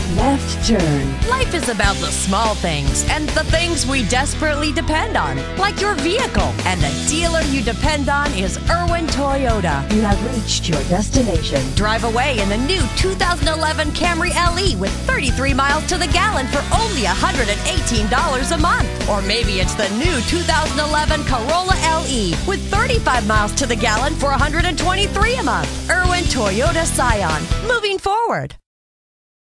Left turn. Life is about the small things and the things we desperately depend on, like your vehicle. And the dealer you depend on is Irwin Toyota. You have reached your destination. Drive away in the new 2011 Camry LE with 33 miles to the gallon for only $118 a month. Or maybe it's the new 2011 Corolla LE with 35 miles to the gallon for $123 a month. Irwin Toyota Scion. Moving forward.